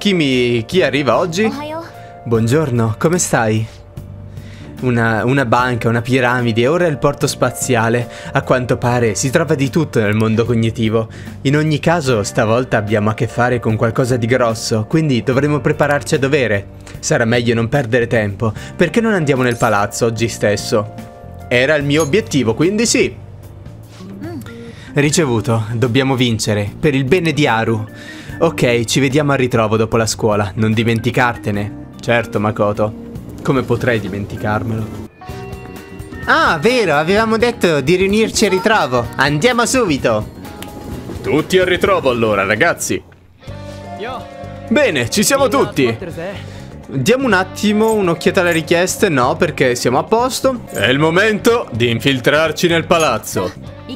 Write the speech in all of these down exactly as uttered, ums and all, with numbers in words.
Chi mi... chi arriva oggi? Buongiorno, come stai? Una, una banca, una piramide, ora il porto spaziale. A quanto pare si trova di tutto nel mondo cognitivo. In ogni caso, stavolta abbiamo a che fare con qualcosa di grosso, quindi dovremo prepararci a dovere. Sarà meglio non perdere tempo. Perché non andiamo nel palazzo oggi stesso? Era il mio obiettivo, quindi sì. Ricevuto, dobbiamo vincere, per il bene di Haru. Ok, ci vediamo al ritrovo dopo la scuola, non dimenticartene. Certo, Makoto. Come potrei dimenticarmelo? Ah, vero, avevamo detto di riunirci al ritrovo. Andiamo subito. Tutti al ritrovo allora, ragazzi. Bene, ci siamo tutti. Diamo un attimo un'occhiata alle richieste. No, perché siamo a posto. È il momento di infiltrarci nel palazzo.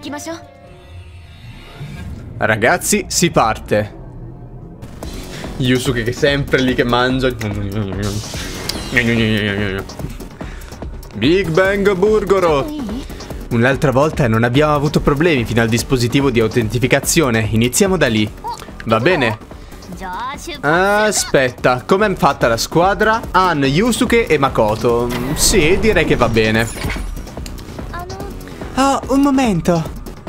Ragazzi, si parte. Yusuke che è sempre lì che mangia. Big Bang Burgoro. Un'altra volta non abbiamo avuto problemi fino al dispositivo di autentificazione. Iniziamo da lì. Va bene? Aspetta, com'è fatta la squadra? Han, Yusuke e Makoto. Sì, direi che va bene. Oh, un momento.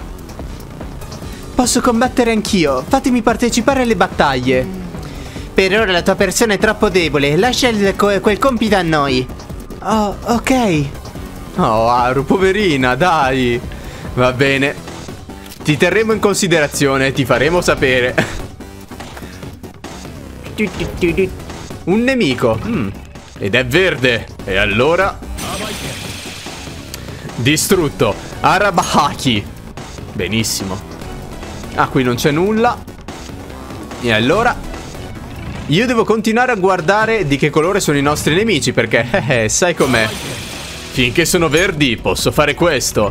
Posso combattere anch'io. Fatemi partecipare alle battaglie. Per ora la tua persona è troppo debole. Lascia il, quel compito a noi. Oh, ok. Oh, Haru, poverina, dai. Va bene. Ti terremo in considerazione, ti faremo sapere. Un nemico. Mm. Ed è verde. E allora? Distrutto. Arabahaki. Benissimo. Ah, qui non c'è nulla. E allora? Io devo continuare a guardare di che colore sono i nostri nemici, perché, eh, eh, sai com'è. Finché sono verdi posso fare questo.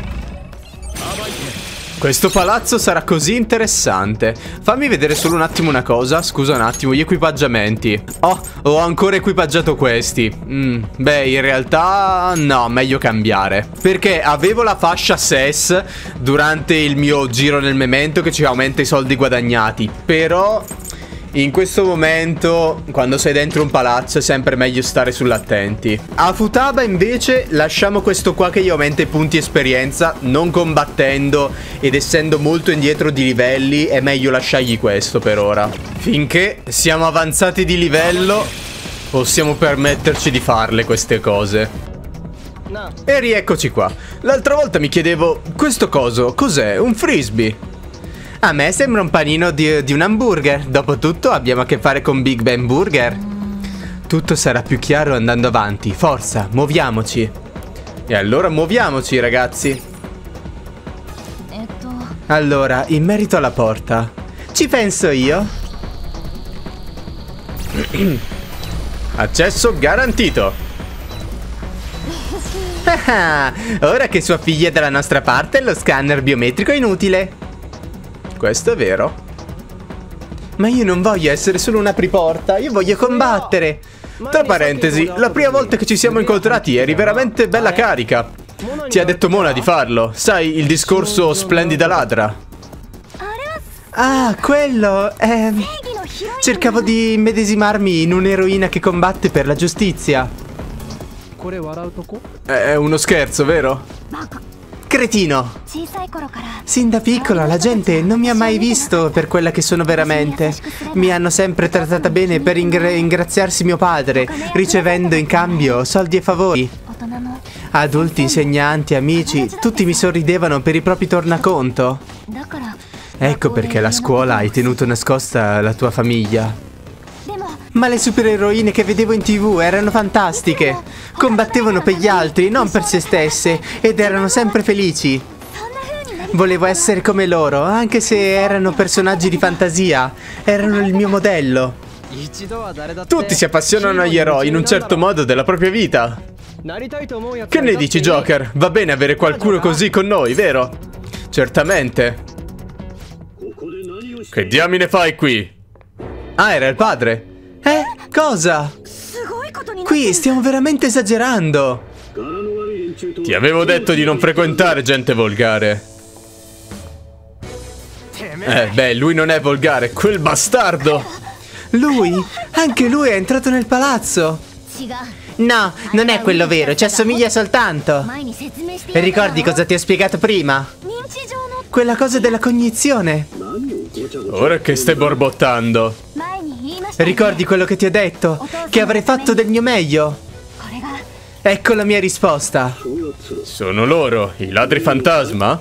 Questo palazzo sarà così interessante. Fammi vedere solo un attimo una cosa. Scusa un attimo, gli equipaggiamenti. Oh, ho ancora equipaggiato questi. mm, Beh, in realtà no, meglio cambiare. Perché avevo la fascia S E S durante il mio giro nel memento che ci aumenta i soldi guadagnati. Però in questo momento, quando sei dentro un palazzo, è sempre meglio stare sull'attenti. A Futaba invece lasciamo questo qua che gli aumenta i punti esperienza. Non combattendo ed essendo molto indietro di livelli, è meglio lasciargli questo per ora. Finché siamo avanzati di livello, possiamo permetterci di farle queste cose. E rieccoci qua. L'altra volta mi chiedevo, questo coso cos'è? Un frisbee? A me sembra un panino di, di un hamburger. Dopotutto abbiamo a che fare con Big Bang Burger. Tutto sarà più chiaro andando avanti. Forza, muoviamoci. E allora muoviamoci, ragazzi. Allora, in merito alla porta, ci penso io. Accesso garantito. Ah, ora che sua figlia è dalla nostra parte, lo scanner biometrico è inutile. Questo è vero. Ma io non voglio essere solo un apriporta, io voglio combattere. Tra parentesi, la prima volta che ci siamo incontrati eri veramente bella carica. Ti ha detto Mona di farlo. Sai, il discorso splendida ladra. Ah, quello, eh, cercavo di immedesimarmi in un'eroina che combatte per la giustizia. È uno scherzo, vero? Cretino. Sin da piccola la gente non mi ha mai visto per quella che sono veramente. Mi hanno sempre trattata bene per ringraziarsi mio padre, ricevendo in cambio soldi e favori. Adulti, insegnanti, amici, tutti mi sorridevano per i propri tornaconto. Ecco perché alla scuola hai tenuto nascosta la tua famiglia. Ma le supereroine che vedevo in tv erano fantastiche. Combattevano per gli altri, non per se stesse, ed erano sempre felici. Volevo essere come loro, anche se erano personaggi di fantasia. Erano il mio modello. Tutti si appassionano agli eroi in un certo modo della propria vita. Che ne dici, Joker? Va bene avere qualcuno così con noi, vero? Certamente. Che diamine fai qui? Ah, era il padre. Eh? Cosa? Qui stiamo veramente esagerando. Ti avevo detto di non frequentare gente volgare. Eh, beh, lui non è volgare, quel bastardo. Lui? Anche lui è entrato nel palazzo. No, non è quello vero, ci assomiglia soltanto. Ricordi cosa ti ho spiegato prima? Quella cosa della cognizione. Ora che stai borbottando? Ricordi quello che ti ho detto? Che avrei fatto del mio meglio? Ecco la mia risposta. Sono loro, i ladri fantasma?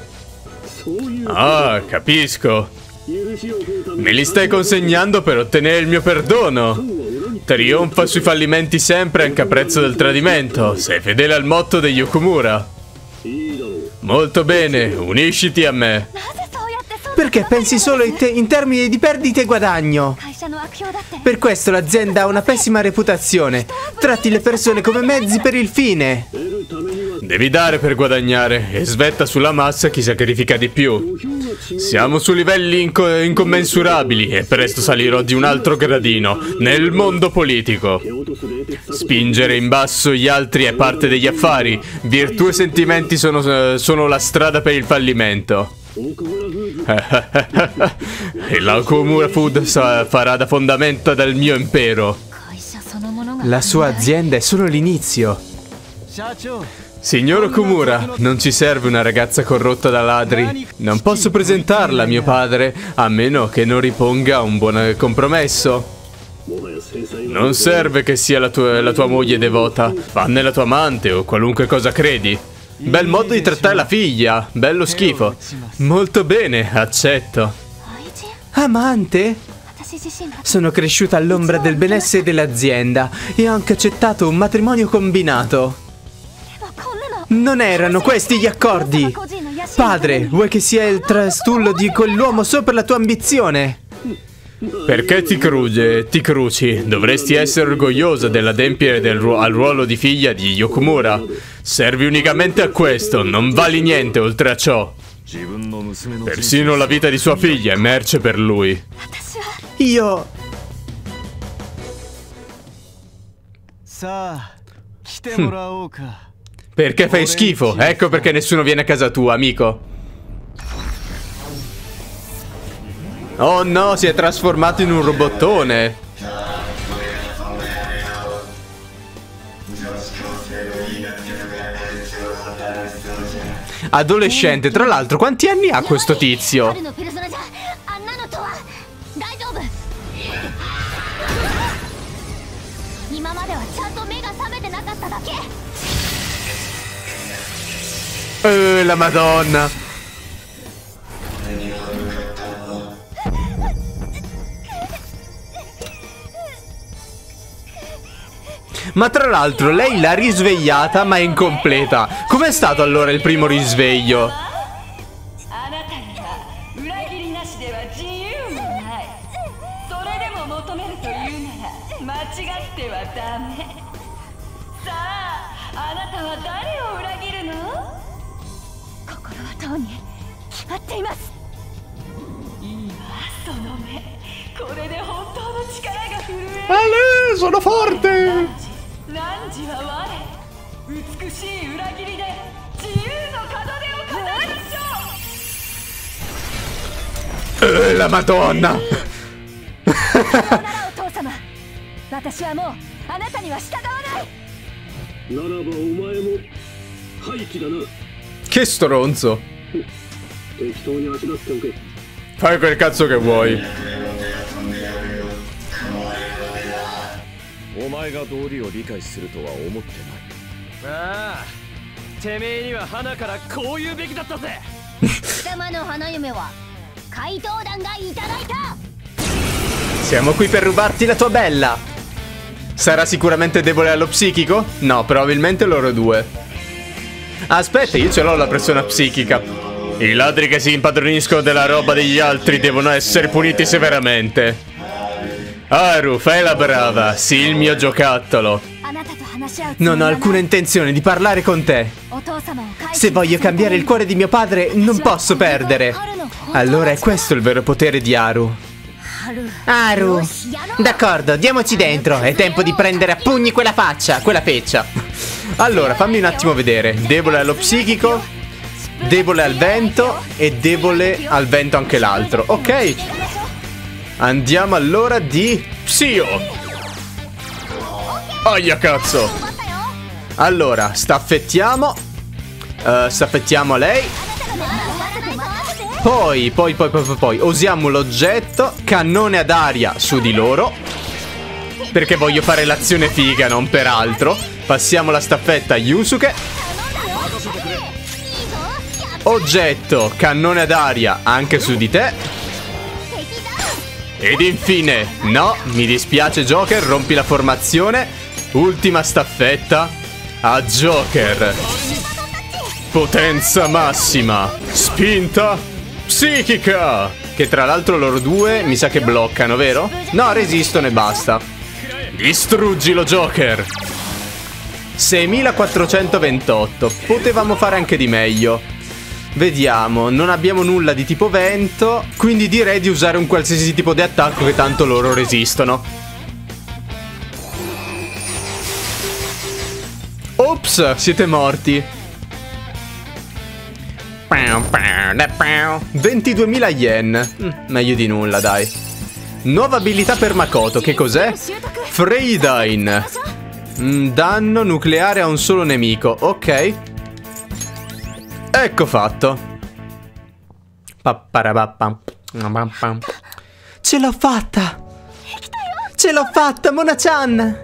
Ah, capisco. Me li stai consegnando per ottenere il mio perdono. Trionfa sui fallimenti sempre anche a prezzo del tradimento. Sei fedele al motto degli Okumura. Molto bene, unisciti a me. Perché pensi solo in, te in termini di perdite e guadagno? Per questo l'azienda ha una pessima reputazione. Tratti le persone come mezzi per il fine. Devi dare per guadagnare e svetta sulla massa chi sacrifica di più. Siamo su livelli inco incommensurabili e presto salirò di un altro gradino nel mondo politico. Spingere in basso gli altri è parte degli affari. Virtù e sentimenti sono, sono la strada per il fallimento. E la Okumura Food farà da fondamento del mio impero. La sua azienda è solo l'inizio. Signor Okumura, non ci serve una ragazza corrotta da ladri. Non posso presentarla a mio padre, a meno che non riponga un buon compromesso. Non serve che sia la tua, la tua moglie devota. Fanne la tua amante o qualunque cosa credi. Bel modo di trattare la figlia, bello schifo. Molto bene, accetto. Amante? Sono cresciuta all'ombra del benessere dell'azienda e ho anche accettato un matrimonio combinato. Non erano questi gli accordi. Padre, vuoi che sia il trastullo di quell'uomo sopra la tua ambizione? Perché ti cruci? Ti cruci? Dovresti essere orgogliosa dell'adempiere del ru al ruolo di figlia di Okumura. Servi unicamente a questo, non vali niente oltre a ciò. Persino la vita di sua figlia è merce per lui. Io... Hm. Perché fai schifo? Ecco perché nessuno viene a casa tua, amico. Oh no, si è trasformato in un robottone. Adolescente, tra l'altro, quanti anni ha questo tizio? Eh, la Madonna. Ma tra l'altro lei l'ha risvegliata ma è incompleta. Com'è stato allora il primo risveglio? Ale, sono forte! Eh, la Madonna! Che stronzo! Fai quel cazzo che vuoi. Siamo qui per rubarti la tua bella. Sarà sicuramente debole allo psichico? No, probabilmente loro due. Aspetta, io ce l'ho la pressione psichica. I ladri che si impadroniscono della roba degli altri devono essere puniti severamente. Haru, fai la brava, sii il mio giocattolo. Non ho alcuna intenzione di parlare con te. Se voglio cambiare il cuore di mio padre, non posso perdere. Allora è questo il vero potere di Haru. Haru, d'accordo, diamoci dentro. È tempo di prendere a pugni quella faccia, quella feccia. Allora, fammi un attimo vedere. Debole allo psichico, debole al vento e debole al vento anche l'altro. Ok. Andiamo allora di Psio. Aia cazzo. Allora, staffettiamo. uh, Staffettiamo lei. Poi, poi, poi, poi, poi usiamo l'oggetto cannone ad aria su di loro, perché voglio fare l'azione figa, non per altro. Passiamo la staffetta a Yusuke. Oggetto cannone ad aria anche su di te. Ed infine, no, mi dispiace Joker, rompi la formazione. Ultima staffetta a Joker. Potenza massima. Spinta psichica. Che tra l'altro loro due mi sa che bloccano, vero? No, resistono e basta. Distruggilo Joker. seimilaquattrocentoventotto. Potevamo fare anche di meglio. Vediamo, non abbiamo nulla di tipo vento, quindi direi di usare un qualsiasi tipo di attacco che tanto loro resistono. Ops, siete morti. ventiduemila yen. mm, Meglio di nulla, dai. Nuova abilità per Makoto, che cos'è? Freydine. mm, Danno nucleare a un solo nemico, ok. Ecco fatto. Ce l'ho fatta. Ce l'ho fatta, Mona-chan.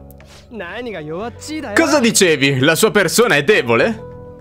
Cosa dicevi? La sua persona è debole?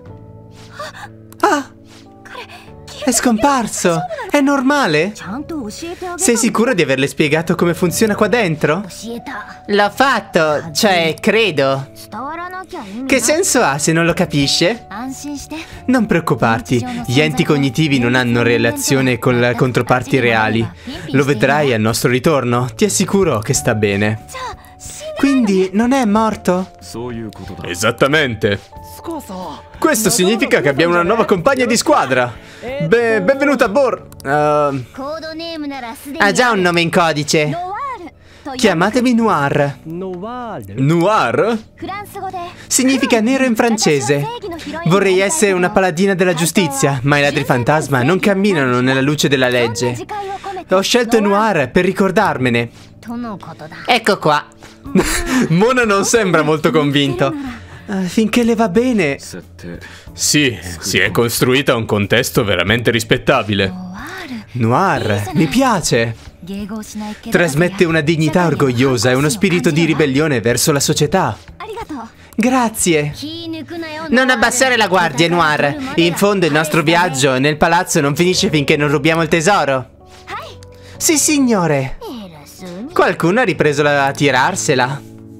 Ah, è scomparso. È normale? Sei sicuro di averle spiegato come funziona qua dentro? L'ho fatto, cioè, credo. Che senso ha se non lo capisce? Non preoccuparti, gli enti cognitivi non hanno relazione con le controparti reali. Lo vedrai al nostro ritorno, ti assicuro che sta bene. Quindi non è morto? Esattamente. Questo significa che abbiamo una nuova compagna di squadra. Beh, benvenuta a bordo. Uh, ha già un nome in codice. Chiamatemi Noir. Noir? Significa nero in francese. Vorrei essere una paladina della giustizia, ma i ladri fantasma non camminano nella luce della legge. Ho scelto Noir per ricordarmene. Ecco qua. Mona non sembra molto convinto. Uh, finché le va bene. Sì, si è costruita un contesto veramente rispettabile. Noir, mi piace. Trasmette una dignità orgogliosa e uno spirito di ribellione verso la società. Grazie. Non abbassare la guardia, Noir. In fondo il nostro viaggio nel palazzo non finisce finché non rubiamo il tesoro. Sì, signore. Qualcuno ha ripreso a tirarsela.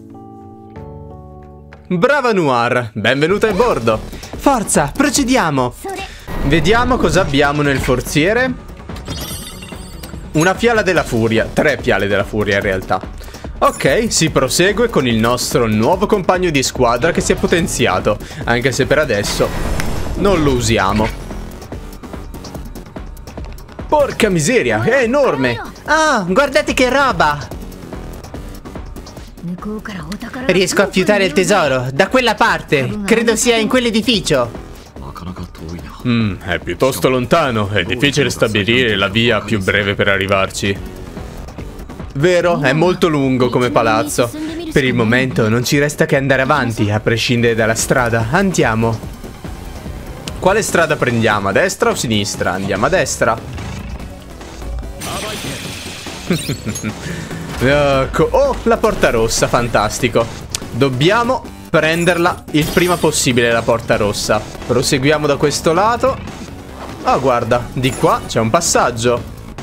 Brava Noir, benvenuta a bordo. Forza, procediamo. Vediamo cosa abbiamo nel forziere. Una fiala della furia, tre fiale della furia in realtà. Ok, si prosegue con il nostro nuovo compagno di squadra che si è potenziato, anche se per adesso non lo usiamo. Porca miseria, è enorme. Ah, guardate che roba. Riesco a fiutare il tesoro, da quella parte. Credo sia in quell'edificio. Mm, è piuttosto lontano, è difficile stabilire la via più breve per arrivarci. Vero, è molto lungo come palazzo. Per il momento non ci resta che andare avanti, a prescindere dalla strada. Andiamo. Quale strada prendiamo? A destra o a sinistra? Andiamo a destra. Ecco. Oh, la porta rossa, fantastico. Dobbiamo prenderla il prima possibile la porta rossa. Proseguiamo da questo lato. Oh, guarda, di qua c'è un passaggio.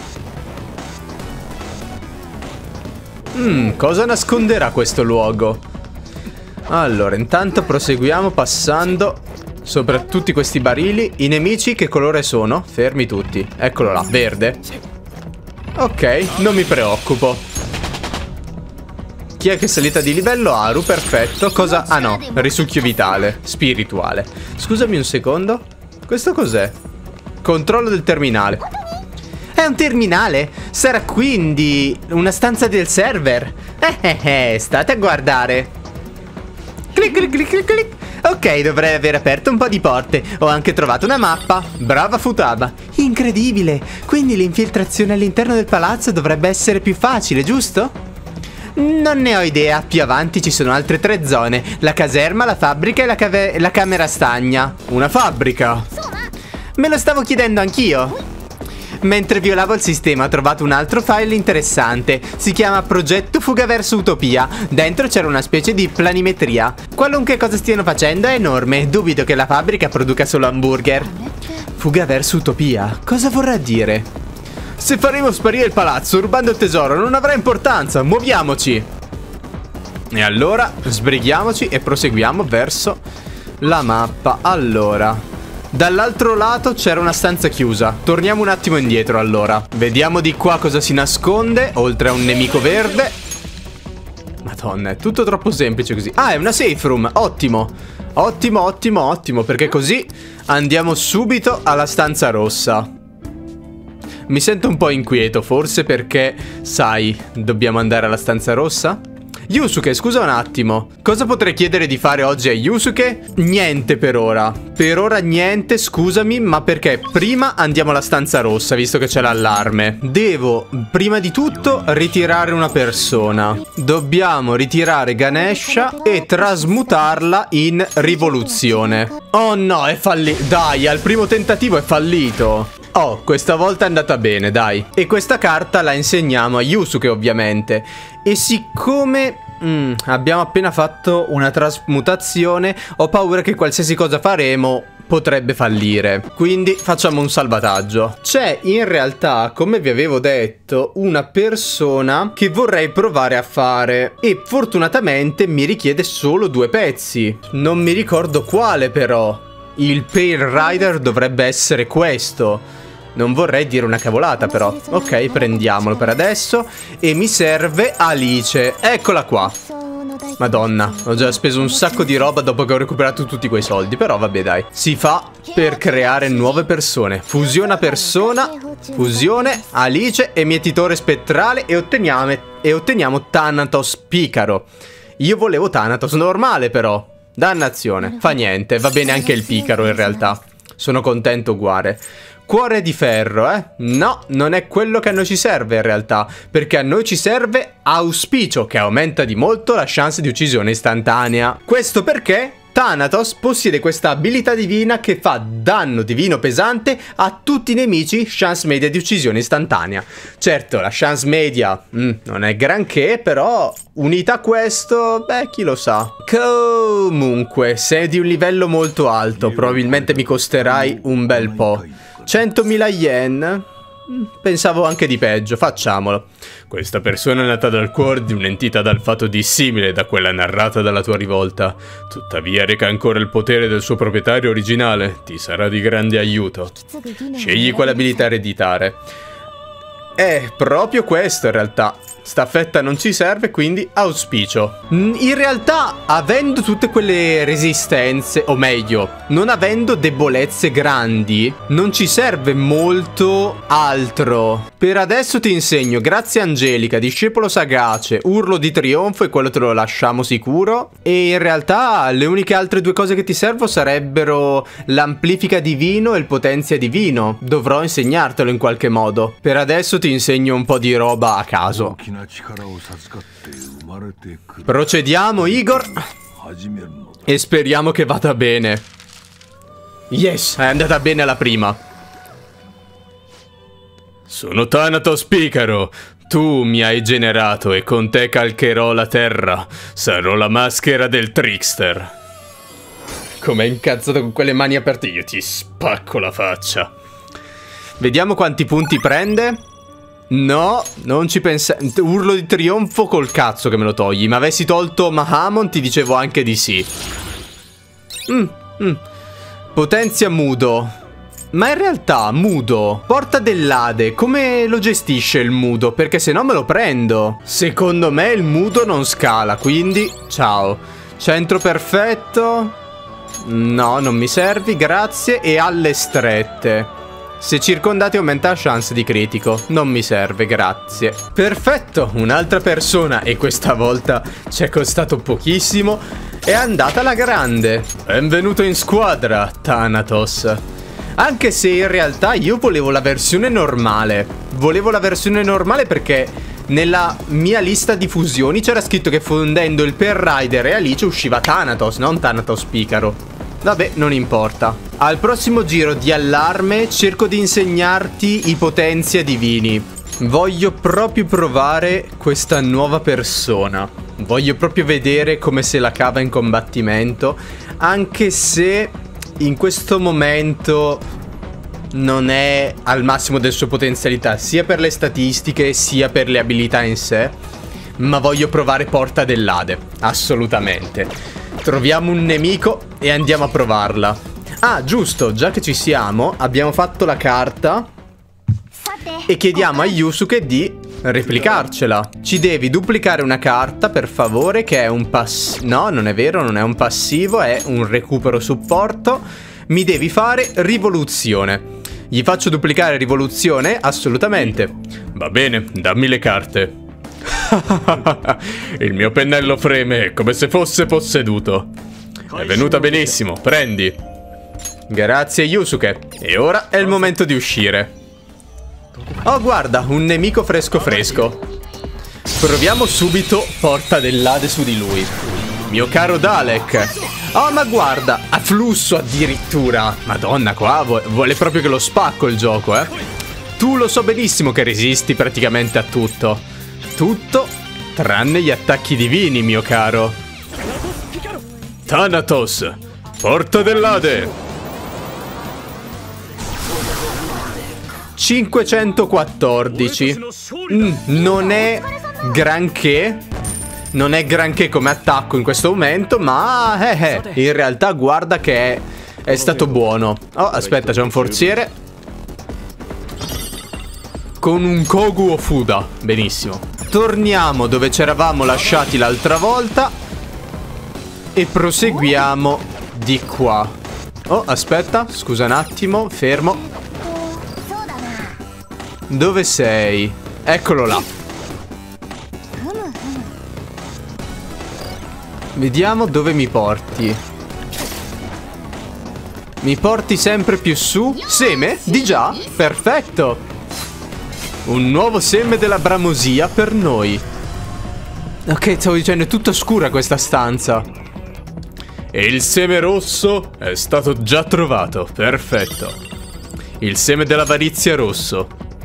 Mmm, cosa nasconderà questo luogo? Allora, intanto proseguiamo passando sopra tutti questi barili. I nemici che colore sono? Fermi tutti. Eccolo là, verde. Ok, non mi preoccupo. Chi è che è salita di livello? Aru, perfetto. Cosa? Ah no, risucchio vitale, spirituale. Scusami un secondo. Questo cos'è? Controllo del terminale. È un terminale? Sarà quindi una stanza del server? Eh eh eh, state a guardare. Clic clic clic clic clic. Ok, dovrei aver aperto un po' di porte. Ho anche trovato una mappa. Brava Futaba. Incredibile. Quindi l'infiltrazione all'interno del palazzo dovrebbe essere più facile, giusto? Non ne ho idea. Più avanti ci sono altre tre zone. La caserma, la fabbrica e la, cave- la camera stagna. Una fabbrica? Me lo stavo chiedendo anch'io. Mentre violavo il sistema ho trovato un altro file interessante. Si chiama Progetto Fuga verso Utopia. Dentro c'era una specie di planimetria. Qualunque cosa stiano facendo è enorme. Dubito che la fabbrica produca solo hamburger. Fuga verso Utopia? Cosa vorrà dire? Se faremo sparire il palazzo rubando il tesoro non avrà importanza. Muoviamoci. E allora sbrighiamoci e proseguiamo verso la mappa. Allora, dall'altro lato c'era una stanza chiusa. Torniamo un attimo indietro allora. Vediamo di qua cosa si nasconde, oltre a un nemico verde. Madonna, è tutto troppo semplice così. Ah, è una safe room, ottimo. Ottimo, ottimo, ottimo, perché così andiamo subito alla stanza rossa. Mi sento un po' inquieto, forse perché, sai, dobbiamo andare alla stanza rossa? Yusuke, scusa un attimo. Cosa potrei chiedere di fare oggi a Yusuke? Niente per ora. Per ora niente, scusami, ma perché prima andiamo alla stanza rossa, visto che c'è l'allarme. Devo, prima di tutto, ritirare una persona. Dobbiamo ritirare Ganesha e trasmutarla in rivoluzione. Oh no, è fallito. Dai, al primo tentativo è fallito. Oh, questa volta è andata bene, dai. E questa carta la insegniamo a Yusuke, ovviamente. E siccome mm, abbiamo appena fatto una trasmutazione, ho paura che qualsiasi cosa faremo potrebbe fallire. Quindi facciamo un salvataggio. C'è in realtà, come vi avevo detto, una persona che vorrei provare a fare. E fortunatamente mi richiede solo due pezzi. Non mi ricordo quale però. Il Pale Rider dovrebbe essere questo. Non vorrei dire una cavolata però. Ok, prendiamolo per adesso. E mi serve Alice. Eccola qua. Madonna, ho già speso un sacco di roba dopo che ho recuperato tutti quei soldi. Però vabbè dai. Si fa per creare nuove persone. Fusiona persona. Fusione, Alice, emittitore spettrale. E otteniamo, e otteniamo Thanatos Picaro. Io volevo Thanatos normale però. Dannazione, fa niente, va bene anche il Picaro in realtà. Sono contento uguale. Cuore di ferro, eh? No, non è quello che a noi ci serve in realtà, perché a noi ci serve Auspicio, che aumenta di molto la chance di uccisione istantanea. Questo perché Thanatos possiede questa abilità divina che fa danno divino pesante a tutti i nemici, chance media di uccisione istantanea. Certo, la chance media mm, non è granché, però unita a questo, beh, chi lo sa. Comunque, sei di un livello molto alto, probabilmente mi costerai un bel po'. centomila yen? Pensavo anche di peggio, facciamolo. Questa persona è nata dal cuore di un'entità dal fatto dissimile da quella narrata dalla tua rivolta. Tuttavia reca ancora il potere del suo proprietario originale. Ti sarà di grande aiuto. Scegli quale abilità ereditare. È proprio questo in realtà. Staffetta non ci serve, quindi Auspicio. In realtà, avendo tutte quelle resistenze, o meglio, non avendo debolezze grandi, non ci serve molto altro. Per adesso ti insegno Grazia Angelica, Discepolo Sagace, Urlo di Trionfo, e quello te lo lasciamo sicuro. E in realtà le uniche altre due cose che ti servo sarebbero l'Amplifica Divino e il Potenzia Divino. Dovrò insegnartelo in qualche modo. Per adesso ti insegno un po' di roba a caso. Procediamo, Igor, e speriamo che vada bene. Yes, è andata bene alla prima. Sono Thanatos Picaro. Tu mi hai generato e con te calcherò la terra. Sarò la maschera del trickster. Com'è incazzato con quelle mani aperte, io ti spacco la faccia. Vediamo quanti punti prende. No, non ci pensa. Urlo di trionfo col cazzo che me lo togli. Ma avessi tolto Mahamon ti dicevo anche di sì. mm, mm. Potenzia mudo. Ma in realtà mudo, porta dell'Ade, come lo gestisce il mudo? Perché se no me lo prendo. Secondo me il mudo non scala, quindi ciao. Centro perfetto. No, non mi servi, grazie. E alle strette. Se circondati aumenta la chance di critico. Non mi serve, grazie. Perfetto, un'altra persona, e questa volta ci è costato pochissimo, è andata alla grande. Benvenuto in squadra, Thanatos. Anche se in realtà io volevo la versione normale. Volevo la versione normale perché nella mia lista di fusioni c'era scritto che fondendo il Pearl Rider e Alice usciva Thanatos, non Thanatos Picaro. Vabbè, non importa. Al prossimo giro di allarme cerco di insegnarti i potenzia divini. Voglio proprio provare questa nuova persona. Voglio proprio vedere come se la cava in combattimento. Anche se in questo momento non è al massimo delle sue potenzialità, sia per le statistiche sia per le abilità in sé. Ma voglio provare Porta dell'Ade, assolutamente. Troviamo un nemico e andiamo a provarla. Ah, giusto, già che ci siamo, abbiamo fatto la carta e chiediamo a Yusuke di replicarcela. Ci devi duplicare una carta, per favore, che è un passivo. No, non è vero, non è un passivo, è un recupero supporto. Mi devi fare rivoluzione. Gli faccio duplicare rivoluzione? Assolutamente. Va bene, dammi le carte. Il mio pennello freme come se fosse posseduto. È venuta benissimo, prendi. Grazie Yusuke. E ora è il momento di uscire. Oh guarda, un nemico fresco fresco. Proviamo subito Porta dell'Ade su di lui. Mio caro Dalek. Oh ma guarda, a flusso addirittura. Madonna, qua vuole proprio che lo spacco il gioco, eh. Tu lo so benissimo che resisti praticamente a tutto. Tutto tranne gli attacchi divini, mio caro. Thanatos, Porta dell'Ade. cinquecentoquattordici. mm, Non è granché. Non è granché come attacco in questo momento, ma eh, eh, in realtà guarda che è, è stato buono. Oh, aspetta, c'è un forziere con un Kogu Ofuda. Benissimo. Torniamo dove ci eravamo lasciati l'altra volta e proseguiamo di qua. Oh, aspetta, scusa un attimo, fermo. Dove sei? Eccolo là. Vediamo dove mi porti. Mi porti sempre più su? Seme? Di già? Perfetto. Un nuovo seme della bramosia per noi. Ok, stavo dicendo, è tutta scura questa stanza. E il seme rosso è stato già trovato. Perfetto. Il seme dell'avarizia rosso.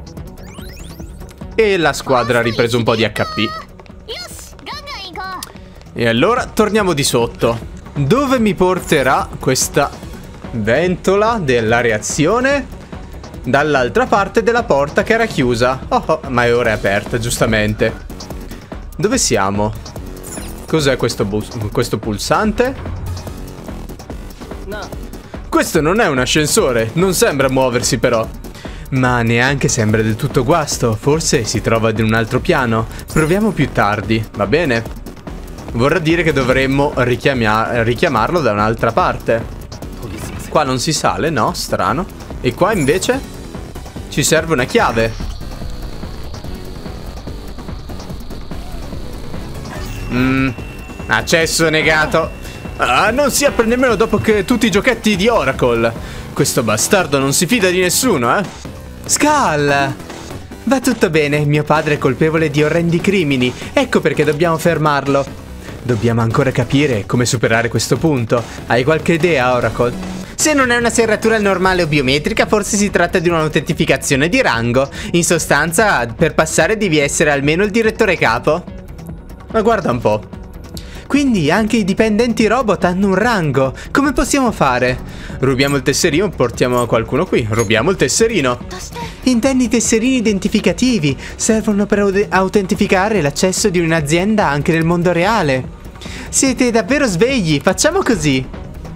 E la squadra ha ripreso un po' di H P. E allora torniamo di sotto. Dove mi porterà questa ventola della reazione? Dall'altra parte della porta che era chiusa. Oh, oh, ma è ora aperta, giustamente. Dove siamo? Cos'è questo, questo pulsante? No. Questo non è un ascensore. Non sembra muoversi però. Ma neanche sembra del tutto guasto. Forse si trova in un altro piano. Proviamo più tardi, va bene? Vorrà dire che dovremmo richiamarlo da un'altra parte. Qua non si sale, no? Strano. E qua invece ci serve una chiave. Mm, accesso negato. Ah, non si apre nemmeno dopo che tutti i giochetti di Oracle. Questo bastardo non si fida di nessuno, eh. Skull! Va tutto bene, mio padre è colpevole di orrendi crimini. Ecco perché dobbiamo fermarlo. Dobbiamo ancora capire come superare questo punto. Hai qualche idea, Oracle? Se non è una serratura normale o biometrica, forse si tratta di un'autentificazione di rango. In sostanza, per passare devi essere almeno il direttore capo. Ma guarda un po'. Quindi anche i dipendenti robot hanno un rango. Come possiamo fare? Rubiamo il tesserino, portiamo qualcuno qui. Rubiamo il tesserino. Intendi i tesserini identificativi. Servono per autentificare l'accesso di un'azienda anche nel mondo reale. Siete davvero svegli, facciamo così.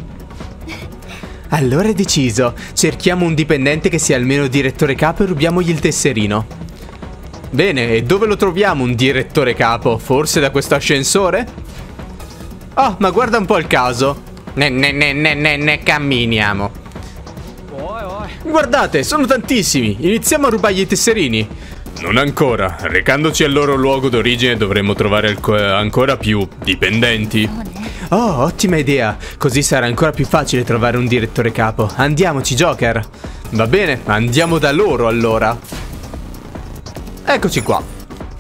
Allora è deciso. Cerchiamo un dipendente che sia almeno direttore capo e rubiamogli il tesserino. Bene, e dove lo troviamo un direttore capo? Forse da questo ascensore? Oh, ma guarda un po' il caso. Ne ne ne ne ne ne camminiamo. Guardate, sono tantissimi. Iniziamo a rubargli i tesserini. Non ancora. Recandoci al loro luogo d'origine dovremmo trovare ancora più dipendenti. Oh, ottima idea. Così sarà ancora più facile trovare un direttore capo. Andiamoci, Joker. Va bene, andiamo da loro allora. Eccoci qua.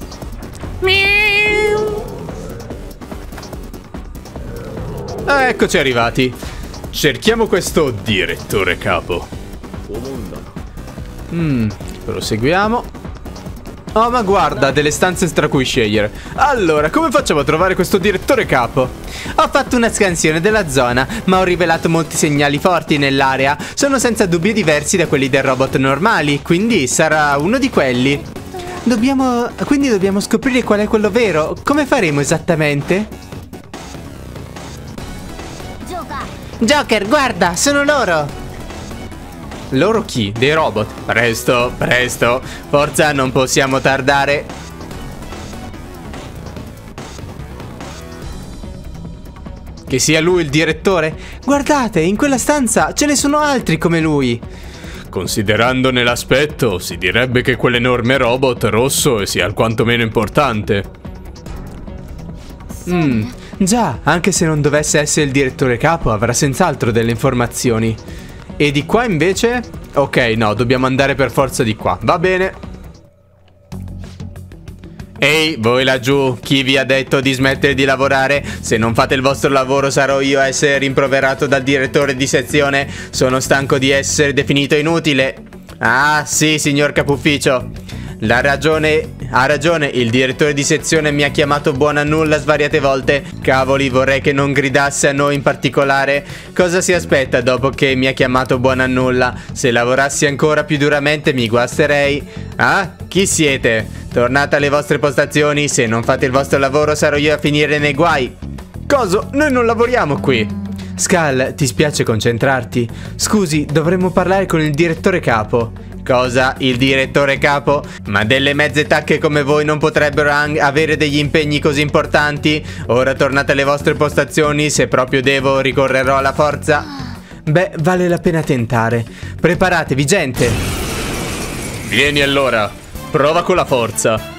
Eccoci arrivati. Cerchiamo questo direttore capo. Mm, proseguiamo. Oh, ma guarda, delle stanze tra cui scegliere. Allora, come facciamo a trovare questo direttore capo? Ho fatto una scansione della zona, ma ho rivelato molti segnali forti nell'area. Sono senza dubbio diversi da quelli del robot normali, quindi sarà uno di quelli. Dobbiamo... quindi dobbiamo scoprire qual è quello vero. Come faremo esattamente? Joker, guarda, sono loro! Loro chi? Dei robot? Presto, presto. Forza, non possiamo tardare. Che sia lui il direttore? Guardate, in quella stanza ce ne sono altri come lui. Considerandone l'aspetto, si direbbe che quell'enorme robot rosso sia alquanto meno importante. Mm, già, anche se non dovesse essere il direttore capo, avrà senz'altro delle informazioni. E di qua invece? Ok, no, dobbiamo andare per forza di qua. Va bene. Ehi, voi laggiù, chi vi ha detto di smettere di lavorare? Se non fate il vostro lavoro sarò io a essere rimproverato dal direttore di sezione. Sono stanco di essere definito inutile. Ah, sì, signor capufficio. La ragione... Ha ragione, il direttore di sezione mi ha chiamato buona nulla svariate volte. Cavoli, vorrei che non gridasse a noi in particolare. Cosa si aspetta dopo che mi ha chiamato buona nulla? Se lavorassi ancora più duramente mi guasterei. Ah? Chi siete? Tornate alle vostre postazioni, se non fate il vostro lavoro sarò io a finire nei guai. Coso? Noi non lavoriamo qui. Skull, ti spiace concentrarti? Scusi, dovremmo parlare con il direttore capo. Cosa? Il direttore capo? Ma delle mezze tacche come voi non potrebbero avere degli impegni così importanti? Ora tornate alle vostre postazioni, se proprio devo ricorrerò alla forza. Beh, vale la pena tentare. Preparatevi, gente. Vieni allora, prova con la forza.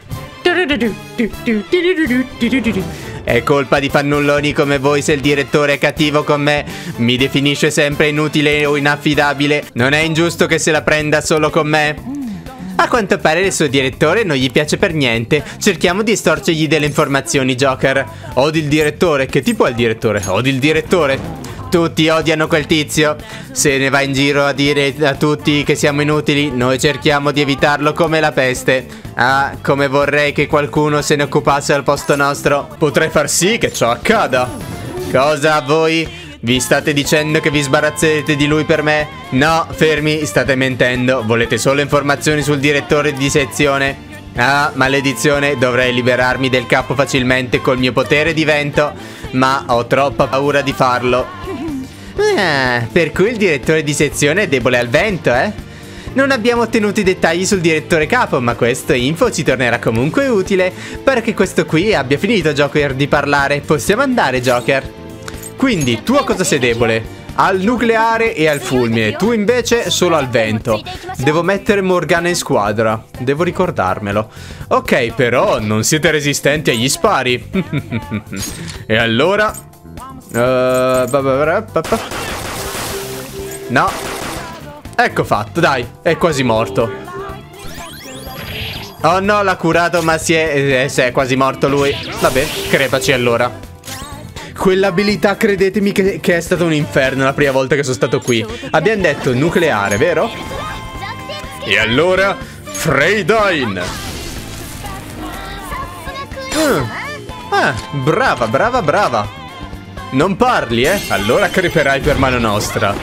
È colpa di fannulloni come voi se il direttore è cattivo con me. Mi definisce sempre inutile o inaffidabile. Non è ingiusto che se la prenda solo con me. A quanto pare il suo direttore non gli piace per niente. Cerchiamo di estorcergli delle informazioni, Joker. Odi il direttore? Che tipo è il direttore? Odi il direttore? Tutti odiano quel tizio. Se ne va in giro a dire a tutti che siamo inutili, noi cerchiamo di evitarlo come la peste. Ah, come vorrei che qualcuno se ne occupasse al posto nostro. Potrei far sì che ciò accada. Cosa, voi? Vi state dicendo che vi sbarazzerete di lui per me? No, fermi, state mentendo. Volete solo informazioni sul direttore di sezione? Ah, maledizione, dovrei liberarmi del capo facilmente col mio potere di vento, ma ho troppa paura di farlo. Ah, per cui il direttore di sezione è debole al vento, eh? Non abbiamo ottenuto i dettagli sul direttore capo, ma questa info ci tornerà comunque utile. Pare che questo qui abbia finito, Joker, di parlare. Possiamo andare, Joker. Quindi, tu a cosa sei debole? Al nucleare e al fulmine. Tu invece solo al vento. Devo mettere Morgana in squadra. Devo ricordarmelo. Ok, però non siete resistenti agli spari. E allora... Uh, no. Ecco fatto, dai. È quasi morto. Oh no, l'ha curato, ma si è, eh, si è quasi morto lui. Vabbè, crepaci allora. Quell'abilità, credetemi che, che è stato un inferno la prima volta che sono stato qui. Abbiamo detto nucleare, vero? E allora Freydine. mm. Ah, brava, brava, brava. Non parli, eh? Allora creperai per mano nostra.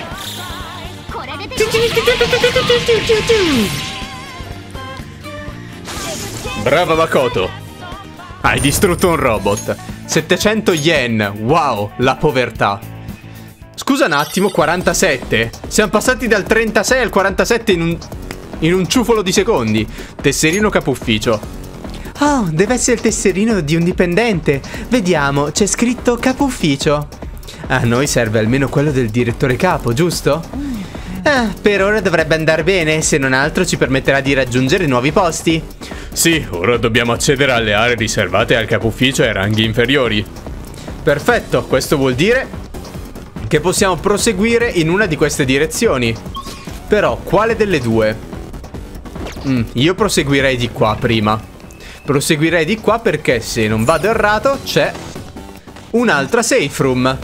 Brava Makoto. Hai distrutto un robot. settecento yen. Wow, la povertà. Scusa un attimo, quarantasette? Siamo passati dal trentasei al quarantasette in un, in un ciuffolo di secondi. Tesserino capufficio. Oh, deve essere il tesserino di un dipendente. Vediamo, c'è scritto capo ufficio. A noi serve almeno quello del direttore capo, giusto? Eh, per ora dovrebbe andare bene, se non altro ci permetterà di raggiungere nuovi posti. Sì, ora dobbiamo accedere alle aree riservate al capo ufficio e ai ranghi inferiori. Perfetto, questo vuol dire che possiamo proseguire in una di queste direzioni. Però, quale delle due? Mm, io proseguirei di qua prima. Proseguirei di qua perché, se non vado errato, c'è un'altra safe room.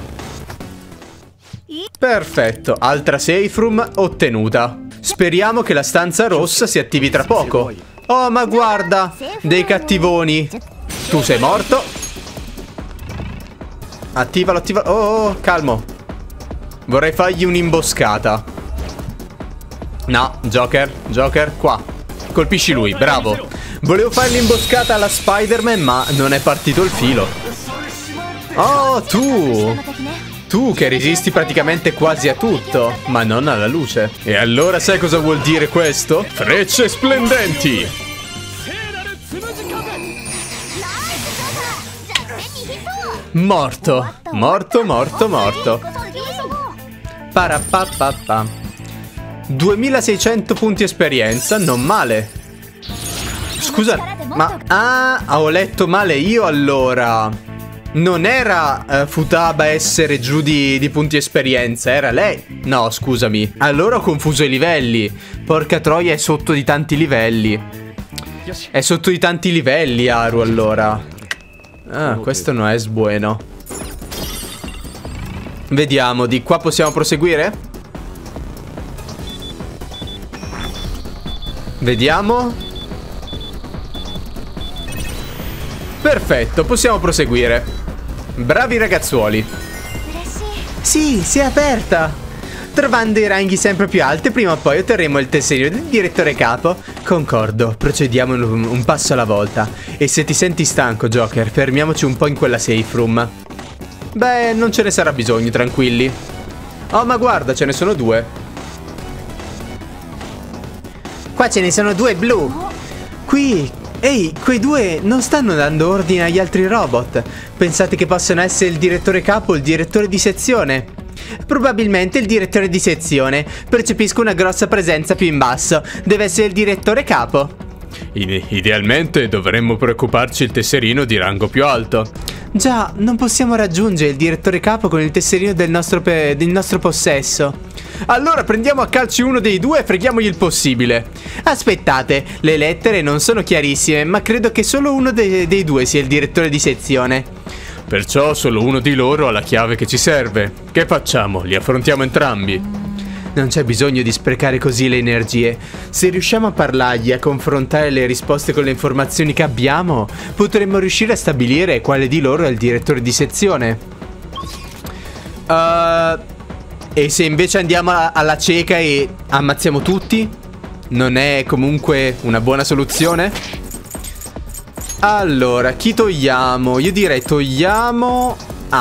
Perfetto, altra safe room ottenuta. Speriamo che la stanza rossa si attivi tra poco. Oh, ma guarda, dei cattivoni. Tu sei morto. Attivalo, attivalo. Oh, oh, calmo. Vorrei fargli un'imboscata. No, Joker, Joker, qua. Colpisci lui, bravo. Volevo fare l'imboscata alla Spider-Man, ma non è partito il filo. Oh, tu. Tu che resisti praticamente quasi a tutto, ma non alla luce. E allora sai cosa vuol dire questo? Frecce splendenti! Morto, morto, morto, morto. Parapapappa. duemilaseicento punti esperienza, non male. Scusa, ma... Ah, ho letto male io allora. Non era uh, Futaba essere giù di, di punti esperienza, era lei. No, scusami. Allora ho confuso i livelli. Porca troia, è sotto di tanti livelli. È sotto di tanti livelli, Haru, allora. Ah, questo non è sbueno. Vediamo, di qua possiamo proseguire? Vediamo. Perfetto, possiamo proseguire. Bravi ragazzuoli. Sì, si è aperta. Trovando i ranghi sempre più alti, prima o poi otterremo il tesserino del direttore capo. Concordo, procediamo un, un passo alla volta. E se ti senti stanco, Joker, fermiamoci un po' in quella safe room. Beh, non ce ne sarà bisogno, tranquilli. Oh, ma guarda, ce ne sono due. Qua ce ne sono due blu. Qui... Ehi, quei due non stanno dando ordini agli altri robot. Pensate che possano essere il direttore capo o il direttore di sezione? Probabilmente il direttore di sezione. Percepisco una grossa presenza più in basso. Deve essere il direttore capo. I- idealmente dovremmo preoccuparci il tesserino di rango più alto. Già, non possiamo raggiungere il direttore capo con il tesserino del nostro, pe- del nostro possesso. Allora prendiamo a calci uno dei due e freghiamogli il possibile. Aspettate, le lettere non sono chiarissime, ma credo che solo uno de- dei due sia il direttore di sezione. Perciò solo uno di loro ha la chiave che ci serve. Che facciamo? Li affrontiamo entrambi? Non c'è bisogno di sprecare così le energie. Se riusciamo a parlargli e a confrontare le risposte con le informazioni che abbiamo, potremmo riuscire a stabilire quale di loro è il direttore di sezione. Uh, e se invece andiamo a- alla cieca e ammazziamo tutti? Non è comunque una buona soluzione? Allora, chi togliamo? Io direi togliamo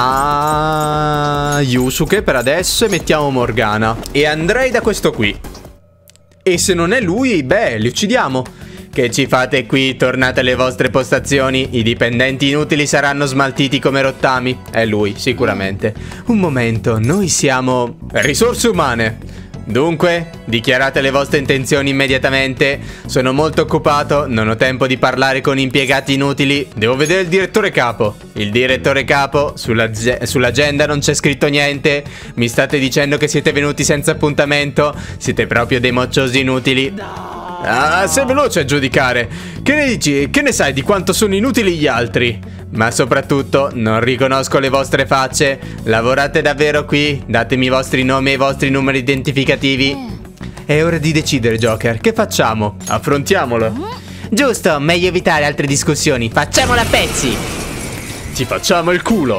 a Yusuke per adesso e mettiamo Morgana. E andrei da questo qui. E se non è lui, beh, li uccidiamo. Che ci fate qui? Tornate alle vostre postazioni. I dipendenti inutili saranno smaltiti come rottami. È lui, sicuramente. Un momento, noi siamo risorse umane. Dunque, dichiarate le vostre intenzioni immediatamente. Sono molto occupato, non ho tempo di parlare con impiegati inutili. Devo vedere il direttore capo. Il direttore capo, sull'agenda non c'è scritto niente. Mi state dicendo che siete venuti senza appuntamento? Siete proprio dei mocciosi inutili. Ah, sei veloce a giudicare. Che ne dici? Che ne sai di quanto sono inutili gli altri? Ma soprattutto non riconosco le vostre facce. Lavorate davvero qui? Datemi i vostri nomi e i vostri numeri identificativi. È ora di decidere, Joker. Che facciamo? Affrontiamolo. Giusto, meglio evitare altre discussioni. Facciamolo a pezzi. Ti facciamo il culo.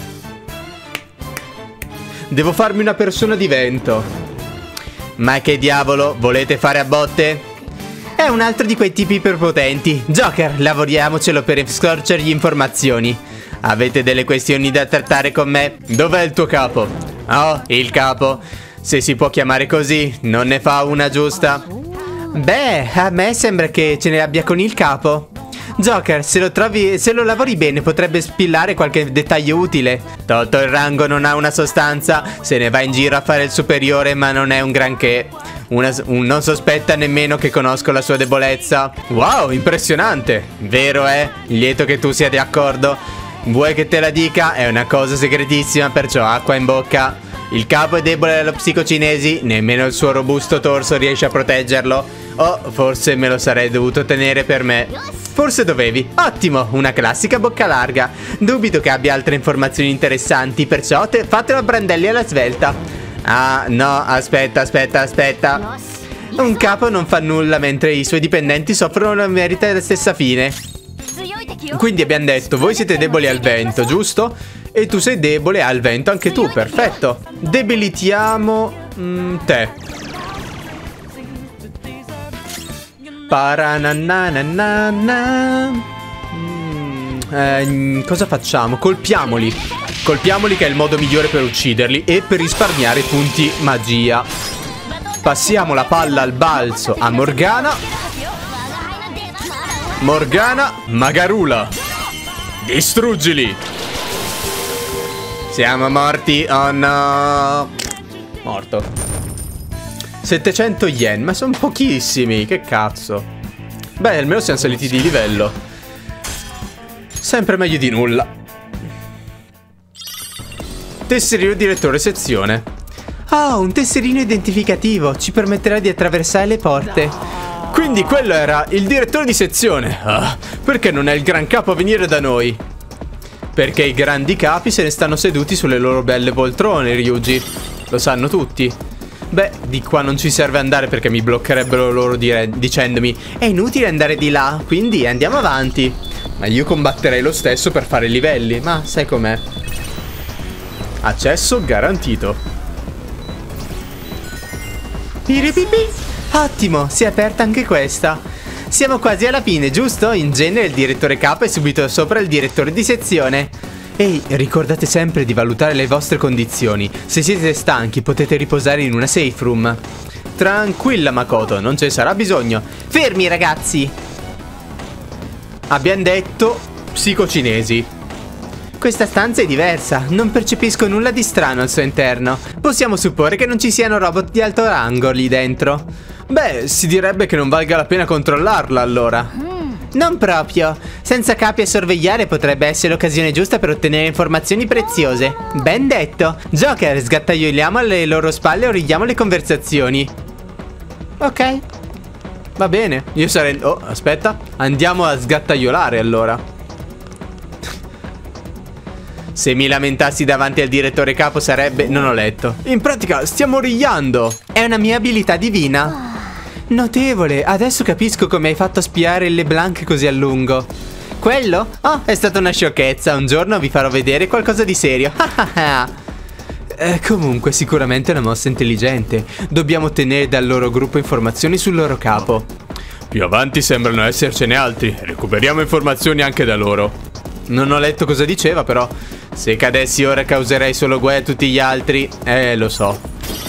Devo farmi una persona di vento. Ma che diavolo, volete fare a botte? È un altro di quei tipi iperpotenti. Joker, lavoriamocelo per scorcergli informazioni. Avete delle questioni da trattare con me? Dov'è il tuo capo? Oh, il capo. Se si può chiamare così, non ne fa una giusta? Beh, a me sembra che ce ne abbia con il capo. Joker, se lo trovi, se lo lavori bene potrebbe spillare qualche dettaglio utile. Tolto il rango non ha una sostanza, se ne va in giro a fare il superiore ma non è un granché. Una, un, non sospetta nemmeno che conosco la sua debolezza. Wow, impressionante. Vero è? Lieto che tu sia d'accordo. Vuoi che te la dica? È una cosa segretissima, perciò acqua in bocca. Il capo è debole allo psicocinesi, nemmeno il suo robusto torso riesce a proteggerlo. Oh, forse me lo sarei dovuto tenere per me. Forse dovevi. Ottimo, una classica bocca larga. Dubito che abbia altre informazioni interessanti, perciò te, fatelo a brandelli alla svelta. Ah, no, aspetta, aspetta, aspetta. Un capo non fa nulla mentre i suoi dipendenti soffrono la merita della stessa fine. Quindi abbiamo detto, voi siete deboli al vento, giusto? E tu sei debole al vento anche tu, perfetto. Debilitiamo mm, te. Paranananana. Mm, eh, cosa facciamo? Colpiamoli. Colpiamoli, che è il modo migliore per ucciderli e per risparmiare punti magia. Passiamo la palla al balzo a Morgana. Morgana, Magarula. Distruggili. Siamo morti. Oh no. Morto. settecento yen, ma sono pochissimi. Che cazzo. Beh, almeno siamo saliti di livello. Sempre meglio di nulla. Tesserino direttore sezione. Oh, un tesserino identificativo. Ci permetterà di attraversare le porte. Quindi quello era il direttore di sezione. Ah, perché non è il gran capo a venire da noi? Perché i grandi capi se ne stanno seduti sulle loro belle poltrone, Ryuji. Lo sanno tutti. Beh, di qua non ci serve andare perché mi bloccherebbero loro dicendomi è inutile andare di là, quindi andiamo avanti. Ma io combatterei lo stesso per fare livelli. Ma sai com'è? Accesso garantito. Piripipi. Ottimo, si è aperta anche questa. Siamo quasi alla fine, giusto? In genere il direttore capo è subito sopra il direttore di sezione. Ehi, ricordate sempre di valutare le vostre condizioni. Se siete stanchi potete riposare in una safe room. Tranquilla Makoto, non ce ne sarà bisogno. Fermi ragazzi. Abbiamo detto psicocinesi. Questa stanza è diversa, non percepisco nulla di strano al suo interno. Possiamo supporre che non ci siano robot di alto rango lì dentro. Beh, si direbbe che non valga la pena controllarla allora. Non proprio. Senza capi a sorvegliare potrebbe essere l'occasione giusta per ottenere informazioni preziose. Ben detto. Joker, sgattaioliamo alle loro spalle o ridiamo le conversazioni. Ok. Va bene, io sarei... Oh, aspetta. Andiamo a sgattaiolare allora. Se mi lamentassi davanti al direttore capo sarebbe... Non ho letto. In pratica stiamo rigliando. È una mia abilità divina. Notevole, adesso capisco come hai fatto a spiare il LeBlanc così a lungo. Quello? Oh, è stata una sciocchezza. Un giorno vi farò vedere qualcosa di serio. eh, Comunque sicuramente è una mossa intelligente. Dobbiamo ottenere dal loro gruppo informazioni sul loro capo. Più avanti sembrano essercene altri. Recuperiamo informazioni anche da loro. Non ho letto cosa diceva però. Se cadessi ora causerei solo guai a tutti gli altri. Eh, lo so.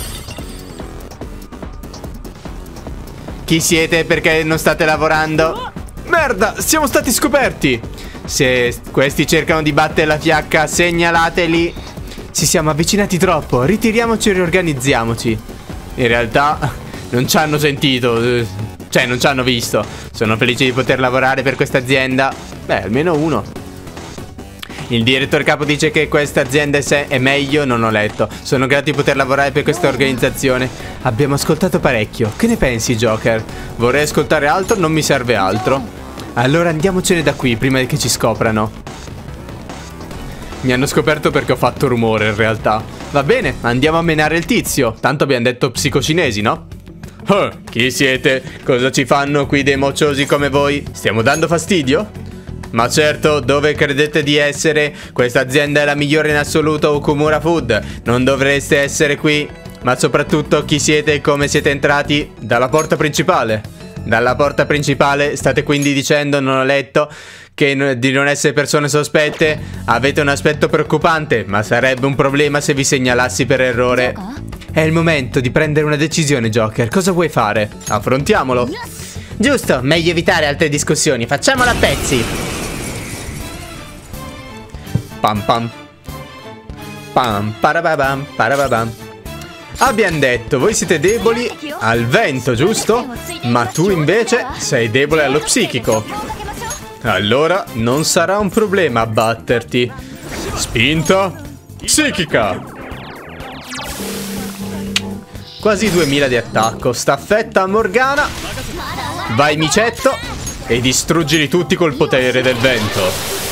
Chi siete? Perché non state lavorando? Merda, siamo stati scoperti. Se questi cercano di battere la fiacca, segnalateli. Ci siamo avvicinati troppo. Ritiriamoci e riorganizziamoci. In realtà non ci hanno sentito. Cioè, non ci hanno visto. Sono felice di poter lavorare per questa azienda. Beh, almeno uno. Il direttore capo dice che questa azienda è meglio, non ho letto. Sono grato di poter lavorare per questa organizzazione. Abbiamo ascoltato parecchio. Che ne pensi, Joker? Vorrei ascoltare altro, non mi serve altro. Allora andiamocene da qui, prima che ci scoprano. Mi hanno scoperto perché ho fatto rumore, in realtà. Va bene, andiamo a menare il tizio. Tanto abbiamo detto psicocinesi, no? Oh, chi siete? Cosa ci fanno qui dei mocciosi come voi? Stiamo dando fastidio? Ma certo, dove credete di essere? Questa azienda è la migliore in assoluto, Okumura Food. Non dovreste essere qui. Ma soprattutto, chi siete e come siete entrati? Dalla porta principale. Dalla porta principale? State quindi dicendo, non ho letto, che di non essere persone sospette? Avete un aspetto preoccupante, ma sarebbe un problema se vi segnalassi per errore. È il momento di prendere una decisione, Joker. Cosa vuoi fare? Affrontiamolo. Giusto, meglio evitare altre discussioni. Facciamolo a pezzi. Pam pam. Pam parababam parababam. Abbiamo detto, voi siete deboli al vento, giusto? Ma tu invece sei debole allo psichico. Allora non sarà un problema abbatterti. Spinta psichica. Quasi duemila di attacco. Staffetta a Morgana. Vai micetto e distruggili tutti col potere del vento.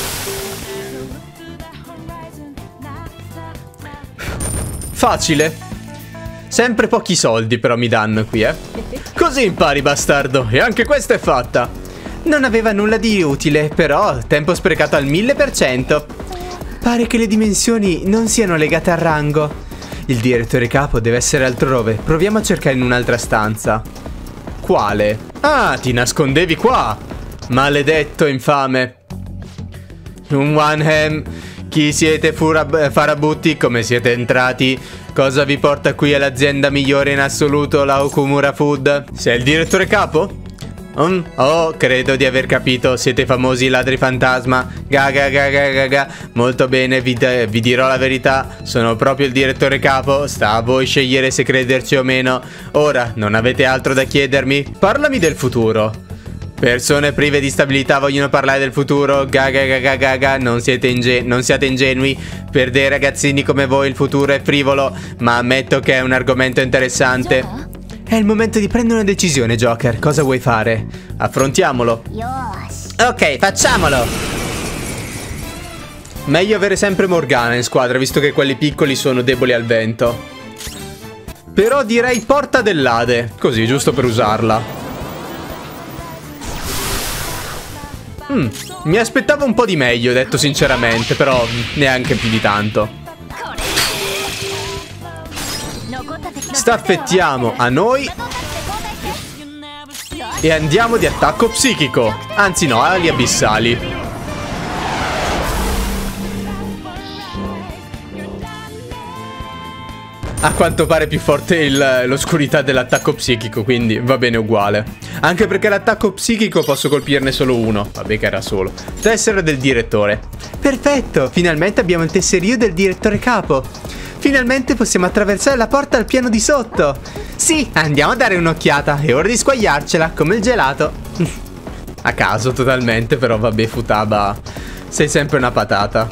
Facile. Sempre pochi soldi però mi danno qui, eh. Così impari, bastardo. E anche questa è fatta. Non aveva nulla di utile, però tempo sprecato al mille per cento. Pare che le dimensioni non siano legate al rango. Il direttore capo deve essere altrove. Proviamo a cercare in un'altra stanza. Quale? Ah, ti nascondevi qua. Maledetto infame. Un one-ham. Chi siete farabutti? Come siete entrati? Cosa vi porta qui all'azienda migliore in assoluto, la Okumura Food? Sei il direttore capo? Um, oh, credo di aver capito. Siete famosi ladri fantasma. Gaga gaga gaga. Molto bene, vi, vi dirò la verità. Sono proprio il direttore capo. Sta a voi scegliere se crederci o meno. Ora, non avete altro da chiedermi? Parlami del futuro. Persone prive di stabilità vogliono parlare del futuro. Gaga gaga gaga. Non siete inge non siate ingenui. Per dei ragazzini come voi il futuro è frivolo. Ma ammetto che è un argomento interessante. È il momento di prendere una decisione, Joker. Cosa vuoi fare? Affrontiamolo. Ok, facciamolo. Meglio avere sempre Morgana in squadra, visto che quelli piccoli sono deboli al vento. Però direi porta dell'Ade. Così, giusto per usarla. Mm, mi aspettavo un po' di meglio, detto sinceramente. Però neanche più di tanto. Staffettiamo a noi e andiamo di attacco psichico. Anzi no, ali abissali. A quanto pare più forte l'oscurità dell'attacco psichico, quindi va bene uguale. Anche perché l'attacco psichico posso colpirne solo uno. Vabbè che era solo. Tessera del direttore. Perfetto, finalmente abbiamo il tesserino del direttore capo. Finalmente possiamo attraversare la porta al piano di sotto. Sì, andiamo a dare un'occhiata. È ora di squagliarcela, come il gelato. A caso totalmente, però vabbè, Futaba, sei sempre una patata.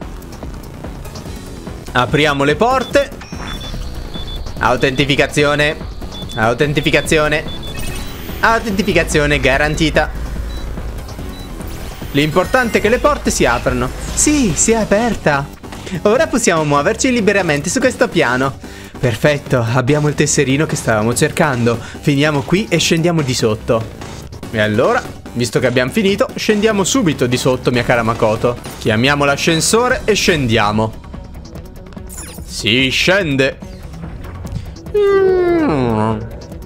Apriamo le porte. Autentificazione. Autentificazione. Autentificazione garantita. L'importante è che le porte si aprano. Sì, si è aperta. Ora possiamo muoverci liberamente su questo piano. Perfetto, abbiamo il tesserino che stavamo cercando. Finiamo qui e scendiamo di sotto. E allora, visto che abbiamo finito, scendiamo subito di sotto, mia cara Makoto. Chiamiamo l'ascensore e scendiamo. Si scende. Mm.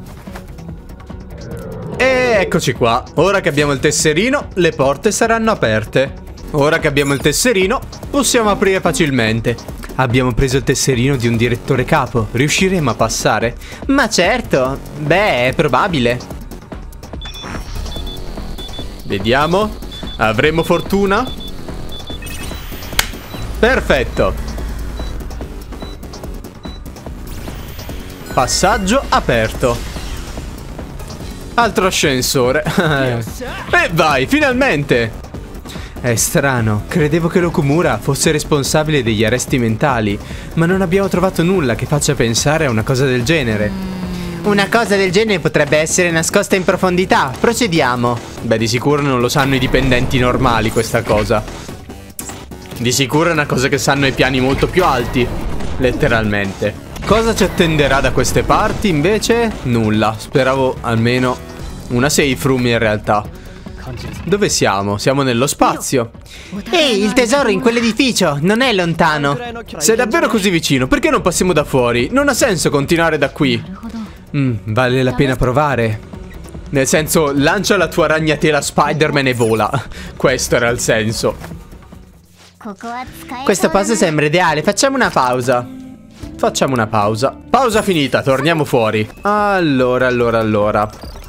E eccoci qua. Ora che abbiamo il tesserino, le porte saranno aperte. Ora che abbiamo il tesserino, possiamo aprire facilmente. Abbiamo preso il tesserino di un direttore capo. Riusciremo a passare? Ma certo. Beh, è probabile. Vediamo. Avremo fortuna? Perfetto. Passaggio aperto. Altro ascensore. E vai, finalmente. È strano, credevo che l'Okumura fosse responsabile degli arresti mentali, ma non abbiamo trovato nulla che faccia pensare a una cosa del genere. Una cosa del genere potrebbe essere nascosta in profondità. Procediamo. Beh, di sicuro non lo sanno i dipendenti normali questa cosa. Di sicuro è una cosa che sanno i piani molto più alti, letteralmente. Cosa ci attenderà da queste parti invece? Nulla, speravo almeno una safe room in realtà. Dove siamo? Siamo nello spazio. Ehi, il tesoro in quell'edificio, non è lontano. Sei davvero così vicino? Perché non passiamo da fuori? Non ha senso continuare da qui. Mm, vale la pena provare. Nel senso, lancia la tua ragnatela Spider-Man e vola. Questo era il senso. Questo posto sembra ideale, facciamo una pausa. Facciamo una pausa. Pausa finita, torniamo fuori. Allora, allora, allora.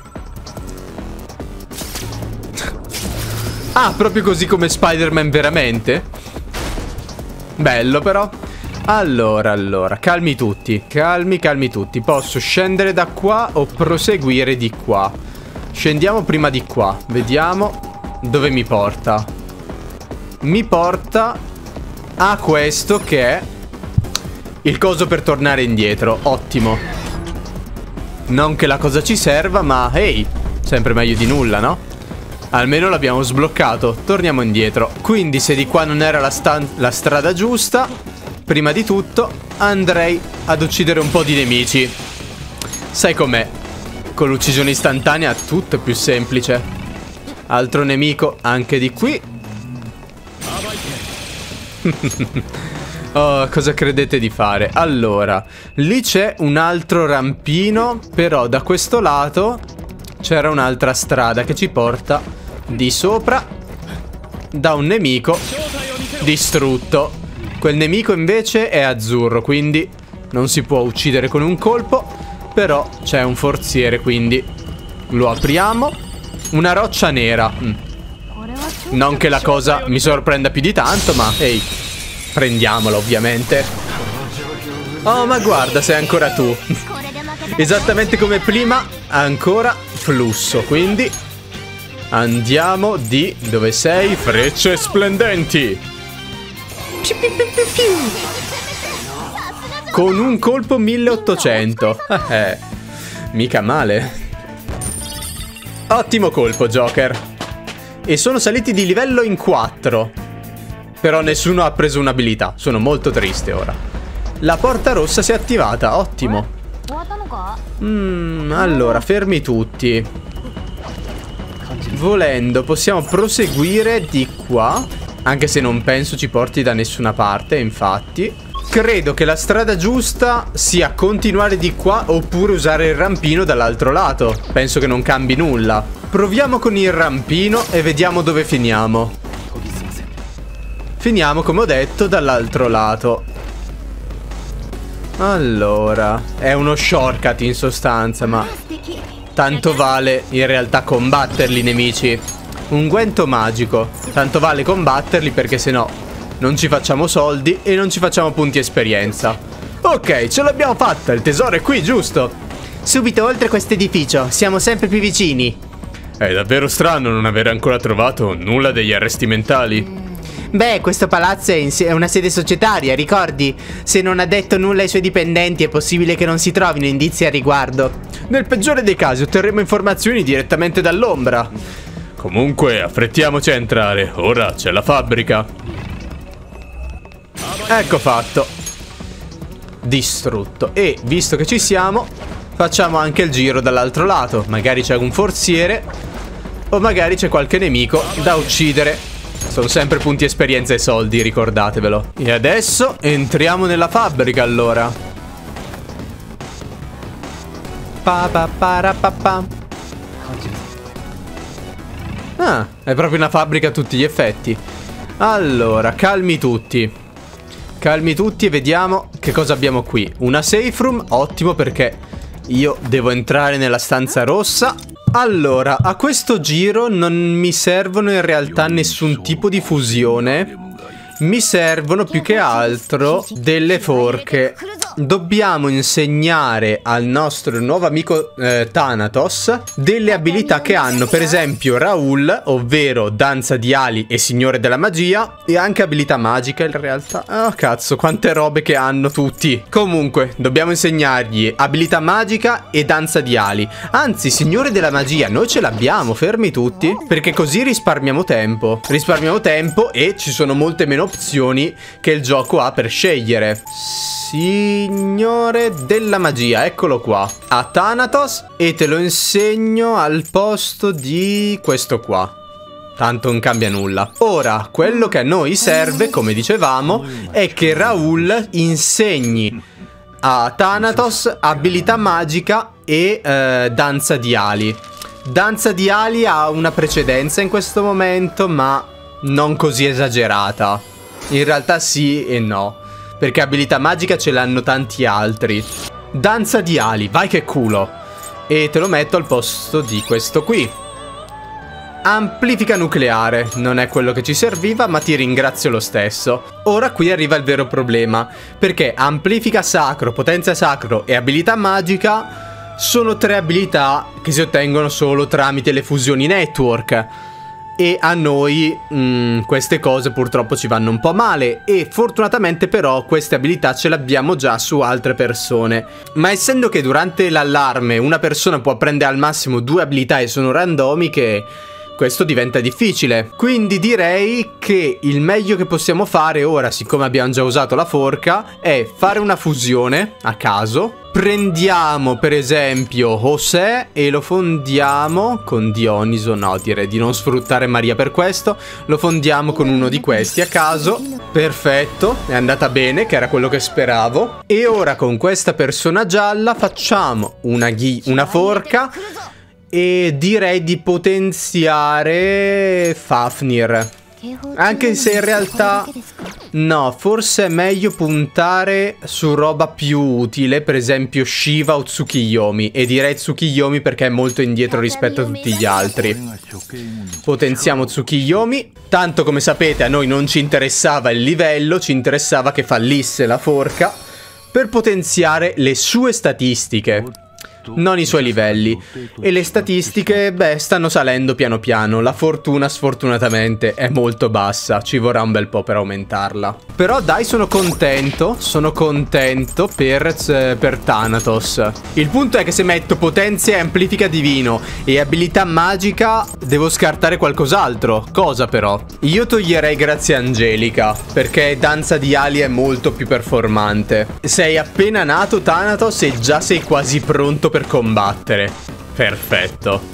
Ah, proprio così come Spider-Man veramente? Bello però. Allora, allora, calmi tutti. Calmi, calmi tutti. Posso scendere da qua o proseguire di qua? Scendiamo prima di qua. Vediamo dove mi porta. Mi porta a questo che è il coso per tornare indietro. Ottimo. Non che la cosa ci serva, ma ehi, sempre meglio di nulla, no? Almeno l'abbiamo sbloccato. Torniamo indietro. Quindi se di qua non era la, la strada giusta, prima di tutto andrei ad uccidere un po' di nemici. Sai com'è? Con l'uccisione istantanea tutto è più semplice. Altro nemico anche di qui. Oh, cosa credete di fare? Allora, lì c'è un altro rampino, però da questo lato c'era un'altra strada che ci porta di sopra da un nemico distrutto. Quel nemico invece è azzurro, quindi non si può uccidere con un colpo, però c'è un forziere, quindi lo apriamo. Una roccia nera. mm. Non che la cosa mi sorprenda più di tanto, ma ehi, prendiamola ovviamente. Oh, ma guarda, sei ancora tu. Esattamente come prima, ancora flusso, quindi andiamo di... Dove sei? Frecce splendenti. Con un colpo milleottocento. Eh, mica male. Ottimo colpo, Joker. E sono saliti di livello in quattro. Però nessuno ha preso un'abilità. Sono molto triste ora. La porta rossa si è attivata. Ottimo. Mm, allora, fermi tutti. Volendo possiamo proseguire di qua, anche se non penso ci porti da nessuna parte, infatti. Credo che la strada giusta sia continuare di qua oppure usare il rampino dall'altro lato. Penso che non cambi nulla. Proviamo con il rampino e vediamo dove finiamo. Finiamo, come ho detto, dall'altro lato. Allora, è uno shortcut in sostanza, ma tanto vale in realtà combatterli i nemici. Unguento magico. Tanto vale combatterli perché sennò non ci facciamo soldi e non ci facciamo punti esperienza. Ok, ce l'abbiamo fatta, il tesoro è qui, giusto? Subito oltre questo edificio, siamo sempre più vicini. È davvero strano non aver ancora trovato nulla degli arresti mentali. Beh, questo palazzo è, è una sede societaria, ricordi? Se non ha detto nulla ai suoi dipendenti è possibile che non si trovino indizi a riguardo. Nel peggiore dei casi otterremo informazioni direttamente dall'ombra. Comunque, affrettiamoci a entrare, ora c'è la fabbrica. Ecco fatto. Distrutto. E visto che ci siamo, facciamo anche il giro dall'altro lato. Magari c'è un forziere o magari c'è qualche nemico da uccidere. Sono sempre punti esperienza e soldi, ricordatevelo. E adesso entriamo nella fabbrica, allora. Pa pa para pa pa. Ah, è proprio una fabbrica a tutti gli effetti. Allora, calmi tutti. Calmi tutti e vediamo che cosa abbiamo qui. Una safe room, ottimo perché io devo entrare nella stanza rossa. Allora, a questo giro non mi servono in realtà nessun tipo di fusione. Mi servono più che altro delle forche. Dobbiamo insegnare al nostro nuovo amico eh, Thanatos delle abilità che hanno, per esempio Raul, ovvero danza di ali e signore della magia, e anche abilità magica in realtà. Oh cazzo, quante robe che hanno tutti. Comunque, dobbiamo insegnargli abilità magica e danza di ali. Anzi, signore della magia, noi ce l'abbiamo, fermi tutti, perché così risparmiamo tempo. Risparmiamo tempo e ci sono molte meno opzioni che il gioco ha per scegliere. Signore della magia, eccolo qua. A Thanatos, e te lo insegno al posto di questo qua. Tanto non cambia nulla. Ora, quello che a noi serve, come dicevamo, è che Raul insegni a Thanatos abilità magica e eh, danza di ali. Danza di ali ha una precedenza in questo momento, ma non così esagerata. In realtà sì e no. perché abilità magica ce l'hanno tanti altri. Danza di ali, vai che culo. E te lo metto al posto di questo qui. Amplifica nucleare, non è quello che ci serviva, ma ti ringrazio lo stesso. Ora qui arriva il vero problema, perché amplifica sacro, potenza sacro e abilità magica sono tre abilità che si ottengono solo tramite le fusioni network. E a noi mh, queste cose purtroppo ci vanno un po' male. E fortunatamente però queste abilità ce le abbiamo già su altre persone. Ma essendo che durante l'allarme una persona può prendere al massimo due abilità e sono randomiche, questo diventa difficile. Quindi direi che il meglio che possiamo fare ora, siccome abbiamo già usato la forca, è fare una fusione a caso. Prendiamo per esempio José e lo fondiamo con Dioniso. No, direi di non sfruttare Maria per questo. Lo fondiamo con uno di questi a caso. Perfetto, è andata bene, che era quello che speravo. E ora con questa persona gialla facciamo una, ghi una forca. E direi di potenziare Fafnir. Anche se in realtà no, forse è meglio puntare su roba più utile, per esempio Shiva o Tsukiyomi. E direi Tsukiyomi perché è molto indietro rispetto a tutti gli altri. Potenziamo Tsukiyomi. Tanto come sapete a noi non ci interessava il livello, ci interessava che fallisse la forca per potenziare le sue statistiche, non i suoi livelli. E le statistiche, beh, stanno salendo piano piano. La fortuna sfortunatamente è molto bassa, ci vorrà un bel po' per aumentarla. Però dai, sono contento, sono contento per, per Thanatos. Il punto è che se metto potenza e amplifica divino e abilità magica devo scartare qualcos'altro. Cosa però? Io toglierei Grazia Angelica, perché danza di ali è molto più performante. Sei appena nato Thanatos e già sei quasi pronto per combattere. Perfetto.